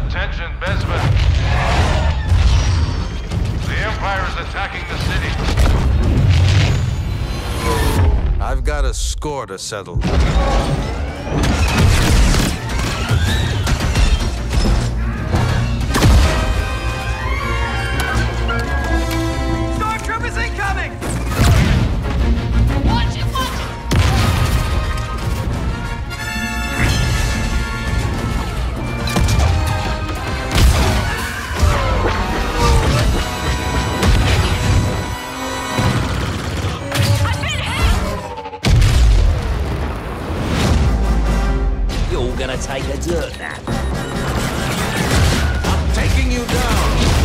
Attention, Besman. The Empire is attacking the city. I've got a score to settle. Stormtroopers incoming! Watch it, watch it! I've been hit! You're all gonna take a dirt nap. I'm taking you down!